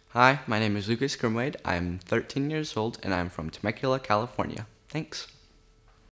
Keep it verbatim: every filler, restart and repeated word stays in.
Hi, my name is Lucas Grimwade. I'm thirteen years old and I'm from Temecula, California. Thanks.